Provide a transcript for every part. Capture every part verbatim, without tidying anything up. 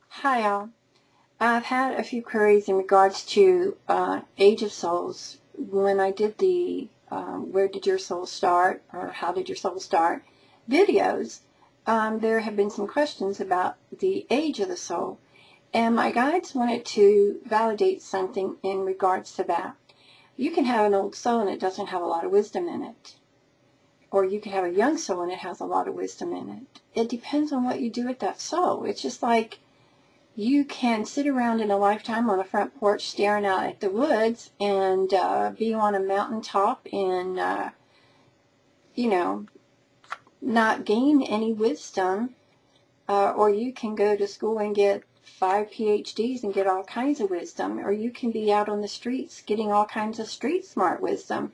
Hi all. I've had a few queries in regards to uh, Age of Souls. When I did the um, Where Did Your Soul Start or How Did Your Soul Start videos, um, there have been some questions about the age of the soul. And my guides wanted to validate something in regards to that. You can have an old soul and it doesn't have a lot of wisdom in it. Or you can have a young soul and it has a lot of wisdom in it. It depends on what you do with that soul. It's just like you can sit around in a lifetime on a front porch staring out at the woods and uh, be on a mountaintop and, uh, you know, not gain any wisdom. Uh, or you can go to school and get five P H Ds and get all kinds of wisdom. Or you can be out on the streets getting all kinds of street smart wisdom.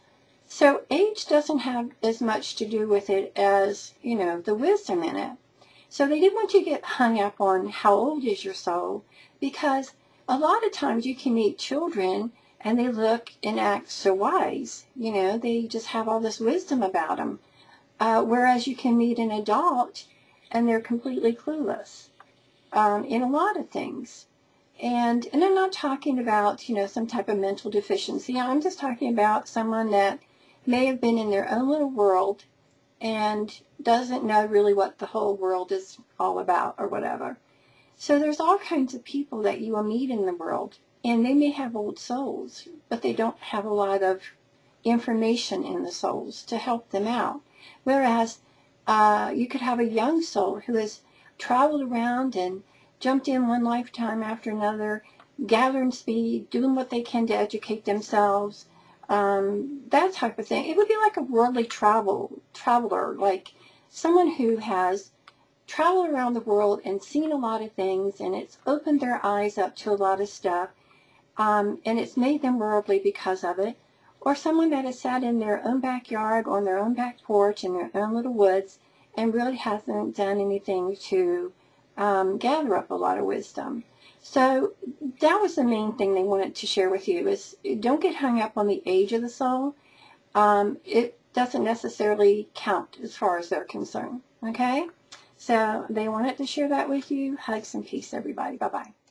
So age doesn't have as much to do with it as, you know, the wisdom in it. So they didn't want you to get hung up on how old is your soul, because a lot of times you can meet children and they look and act so wise. You know, they just have all this wisdom about them. Uh, whereas you can meet an adult and they're completely clueless um, in a lot of things. And, and I'm not talking about, you know, some type of mental deficiency. I'm just talking about someone that may have been in their own little world and doesn't know really what the whole world is all about or whatever. So there's all kinds of people that you will meet in the world, and they may have old souls, but they don't have a lot of information in the souls to help them out. Whereas uh, you could have a young soul who has traveled around and jumped in one lifetime after another, gathering speed, doing what they can to educate themselves, Um, that type of thing. It would be like a worldly travel traveler, like someone who has traveled around the world and seen a lot of things, and it's opened their eyes up to a lot of stuff, um, and it's made them worldly because of it. Or someone that has sat in their own backyard, on their own back porch, in their own little woods, and really hasn't done anything to um, gather up a lot of wisdom. So that was the main thing they wanted to share with you, is don't get hung up on the age of the soul. Um, it doesn't necessarily count as far as they're concerned. Okay? So they wanted to share that with you. Hugs and peace, everybody. Bye-bye.